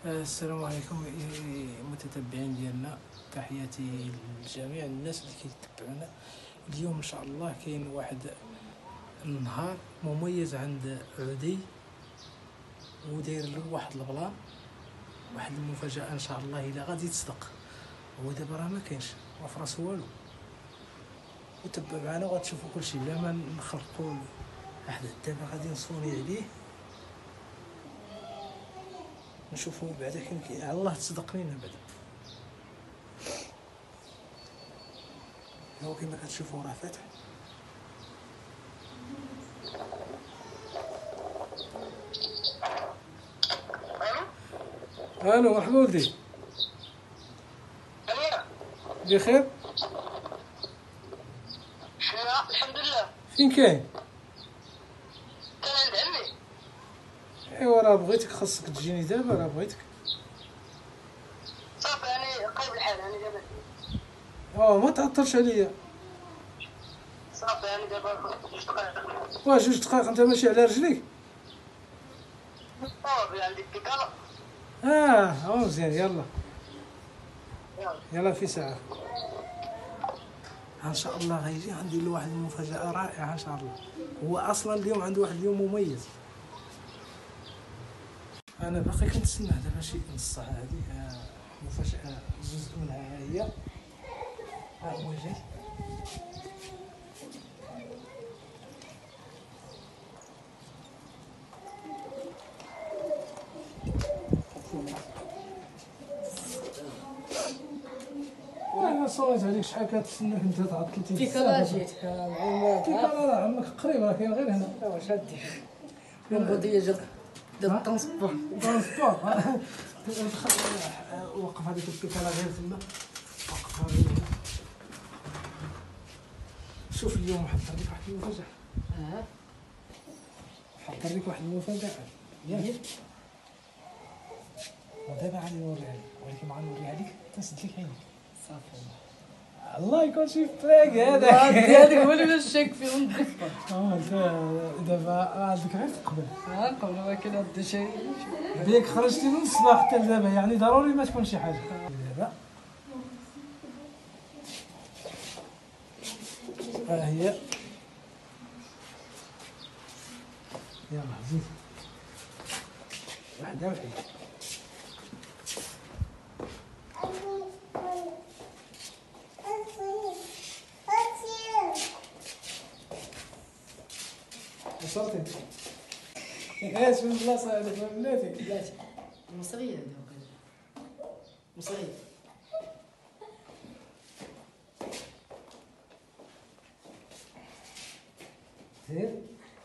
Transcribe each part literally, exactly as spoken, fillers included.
السلام عليكم متتبعين ديالنا، تحياتي لجميع الناس اللي كيتبعونا. اليوم ان شاء الله كاين واحد النهار مميز عند عدي، وداير له واحد البلان، واحد المفاجاه ان شاء الله الا غادي تصدق. هو دابا راه ما كاينش، ما فراسو والو، وتبع معنا وغتشوفوا كلشي بلا ما نخلقوا احد. دابا غادي نصوني عليه نشوفوا بعدا كيمكن الله تصدق لينا بعدا. هو كما كتشوفوا راه فاتح. الو مرحبا ولدي، بخير؟ الحمد لله. فين كاين؟ كان عند عمي. ايوا راه بغيتك، خاصك تجيني دابا، راه بغيتك. صافي يعني قريب الحال يعني دابا. اه ما تعطلش عليا. صافي يعني دابا جوج دقائق. واه جوج دقائق؟ انت ماشي على رجليك؟ صافي عندك بكالا. اه اه مزيان، يلا يلا يلا في ساعة ان شاء الله غيجي. عندي له واحد المفاجأة رائعة ان شاء الله. هو اصلا اليوم عنده واحد اليوم مميز. انا باقي كنتسنى دابا شي نص ساعة. هذه آه، مفاجأة جزء منها هي ها هو جاي. انا صوت عليك شحال كتسناك انت، تعطلتي فيك راه جيت معلومات. فيك راه عمك قريب، راه كاين غير هنا. واش غدير اليوم غديه جات ديال الترونسبور. ترونسبور وقف هذيك البيكالا غير تما، وقفها غير هنا. شوف اليوم حضر لك واحد المفاجأة. اه حضر لك واحد المفاجأة ياك. ودابا غادي نوريها لك، ولكن ما غنوريها لك تنسد لك عينيك. صافي الله يكون شي فريق هذاك. هذاك هو اللي الشك فيه ونضيفها. اه انت دابا عندك غير تقبل. ها قبل ما كاين هاد الشيء. بيك خرجتي من الصباح حتى لدابا، يعني ضروري ما تكون شي حاجة دابا. ها هي، يلا زيد وحده وحده. وصلتي؟ ايش من بلاصه هذيك بلاتي؟ بلاتي مصريه هذه مصريه. زيد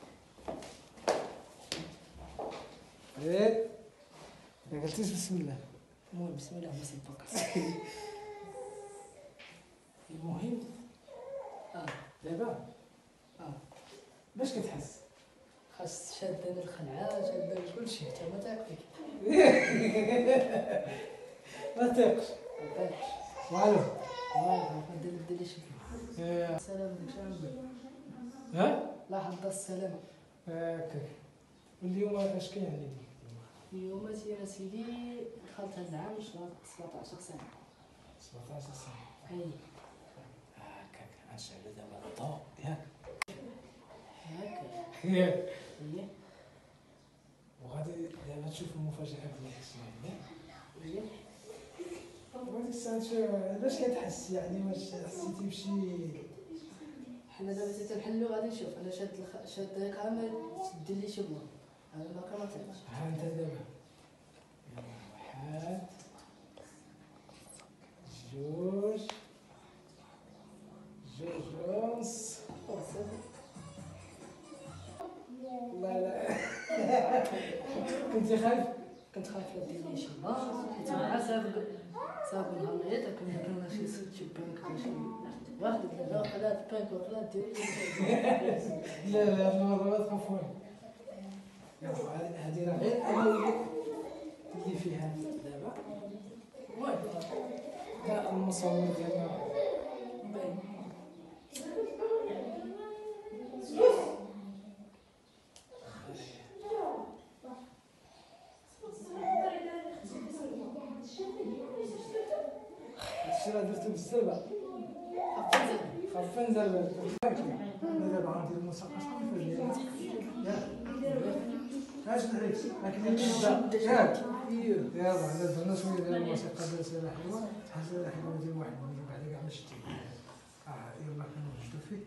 زيد. ما قلتيش بسم الله. المهم بسم الله ما سبقت. المهم اه دابا اه باش كتحس؟ خاص شاداني الخلعه، شاداني كلشي حتى ما تايق فيك. ما تيقش ما تايقش والو. والله ما دير دير لي شي إيه. سلام ديك شنو ها لا حظ السلامه. هكاك. واليوم اش كاين عليك اليوم يا سيدي دخلت هاد العام سبعطاش سنه. سبعطاش سنه؟ اي هكاك. غنشعلو دابا الضوء ياك. هكا ياك. هي وغادي دابا تشوف المفاجأة ديال السنة هي بغيتك تسال علاش كتحس، يعني واش حسيتي بشي؟ حنا دابا تنحلو غادي نشوف. انا شاد الخ... شاد الكامل دير لي شي بلان. انا ما كنعطيكش. ها انت دابا يلا. واحد جوج جوج ونص. لا لا كنتي خايف؟ كنت خايف لا دير لي شي بلان، حيت مع سابق سابق نهار اللي كنا كنا شي ست شي بانك ولا شي واحد لا خلات بانك ولا دير لا لا هاد المرة ما تخافوش. يلا هادي راه غير انا اللي فيها دابا. لا المصور ديالنا باين. الشيء اللي درتو بالزربه خفن زربه انا دابا غندير الموسيقى صافي في الرياض ياك اش درت لكن نبدا ياك يلا انا درنا شويه ديال الموسيقى ديال سيدي حلوه حسن حلوه ديال واحد من بعد كاع ما شتي اه يلا كنوجدو فيه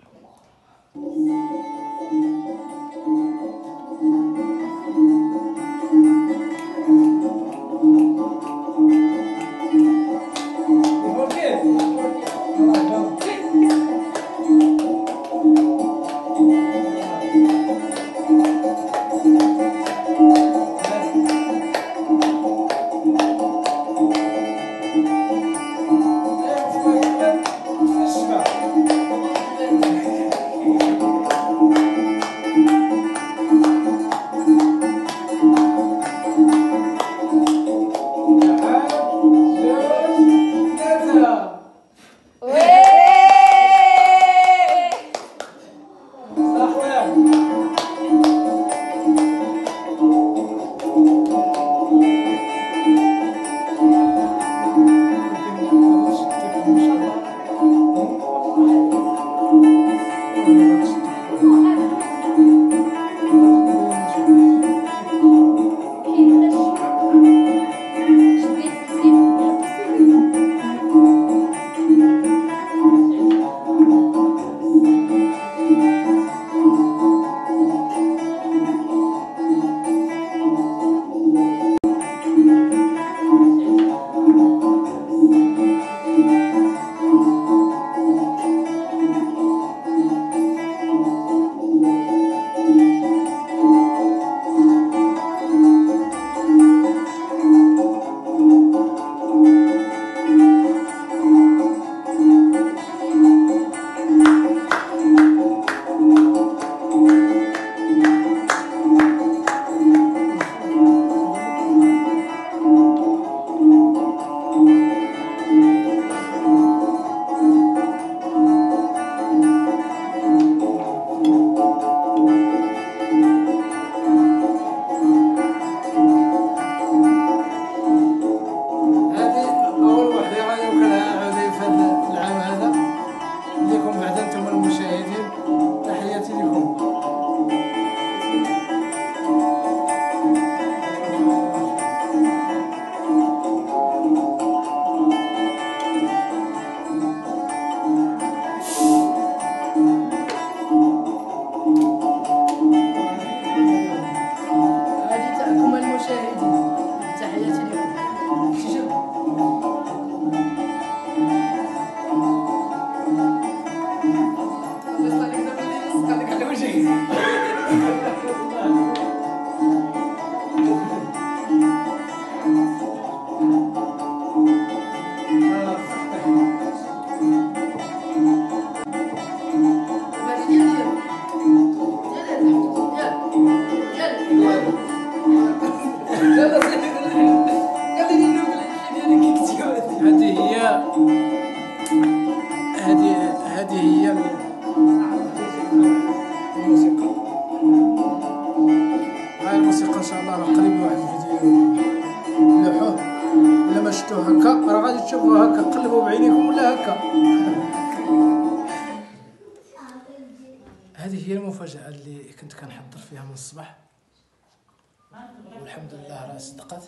الموسيقى ان شاء الله راه قريب واحد الفيديو لوحوه الا ما شفتوه هكا راه غادي تشوفوه هكا قلبوا بعينيكم ولا هكا. هذه هي المفاجأة اللي كنت كنحضر فيها من الصباح والحمد لله راه صدقت،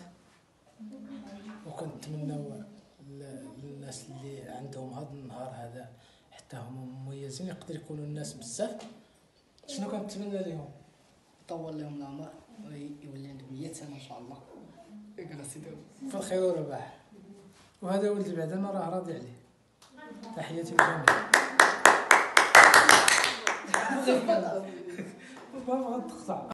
وكنتمناو للناس اللي عندهم هذا النهار هذا حتى هما مميزين يقدر يكونوا الناس بزاف. شنو كنتمنى لهم؟ طول لهم العمر ويولي عندهم مية سنة ان شاء الله يقرا سيدي في الخير والرباح. وهذا ولدي بعد ما راه راضي عليه. تحياتي للجميع. ما بغيت تقطع.